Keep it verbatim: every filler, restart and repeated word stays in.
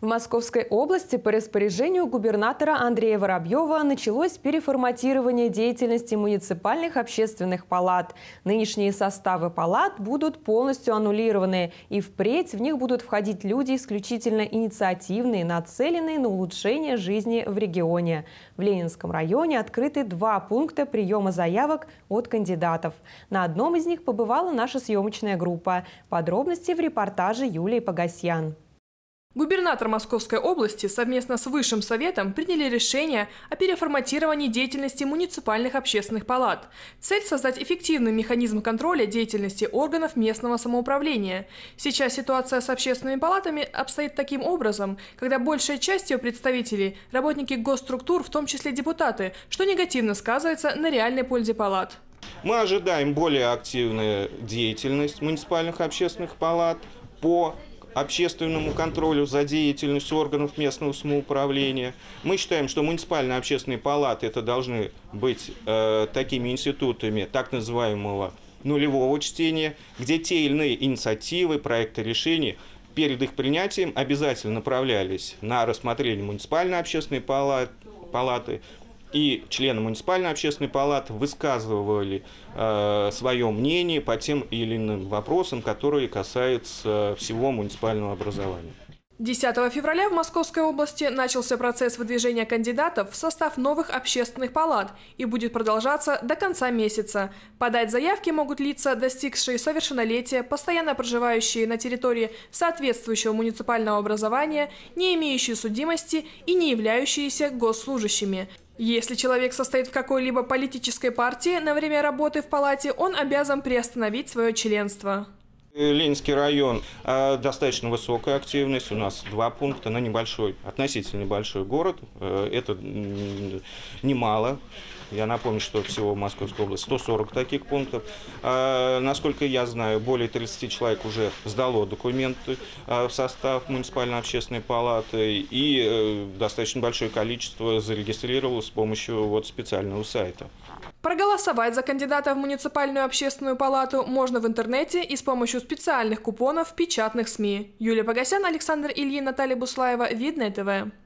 В Московской области по распоряжению губернатора Андрея Воробьева началось переформатирование деятельности муниципальных общественных палат. Нынешние составы палат будут полностью аннулированы, и впредь в них будут входить люди исключительно инициативные, нацеленные на улучшение жизни в регионе. В Ленинском районе открыты два пункта приема заявок от кандидатов. На одном из них побывала наша съемочная группа. Подробности в репортаже Юлии Погосьян. Губернатор Московской области совместно с Высшим советом приняли решение о переформатировании деятельности муниципальных общественных палат. Цель – создать эффективный механизм контроля деятельности органов местного самоуправления. Сейчас ситуация с общественными палатами обстоит таким образом, когда большая часть ее представителей – работники госструктур, в том числе депутаты, что негативно сказывается на реальной пользе палат. Мы ожидаем более активную деятельность муниципальных общественных палат по общественному контролю за деятельностью органов местного самоуправления. Мы считаем, что муниципальные общественные палаты это должны быть э, такими институтами так называемого нулевого чтения, где те или иные инициативы, проекты решений перед их принятием обязательно направлялись на рассмотрение муниципальной общественной палаты, палаты и члены муниципальной общественной палаты высказывали э, свое мнение по тем или иным вопросам, которые касаются всего муниципального образования. десятого февраля в Московской области начался процесс выдвижения кандидатов в состав новых общественных палат и будет продолжаться до конца месяца. Подать заявки могут лица, достигшие совершеннолетия, постоянно проживающие на территории соответствующего муниципального образования, не имеющие судимости и не являющиеся госслужащими. Если человек состоит в какой-либо политической партии на время работы в палате, он обязан приостановить свое членство. Ленинский район э, достаточно высокая активность, у нас два пункта на небольшой, относительно небольшой город, э, это немало. Я напомню, что всего в Московской области сто сорок таких пунктов. Э, насколько я знаю, более тридцати человек уже сдало документы э, в состав муниципальной общественной палаты, и э, достаточно большое количество зарегистрировалось с помощью вот специального сайта. Проголосовать за кандидата в муниципальную общественную палату можно в интернете и с помощью специальных купонов в печатных СМИ. Юлия Погосян, Александр Ильин, Наталья Буслаева, Видное ТВ.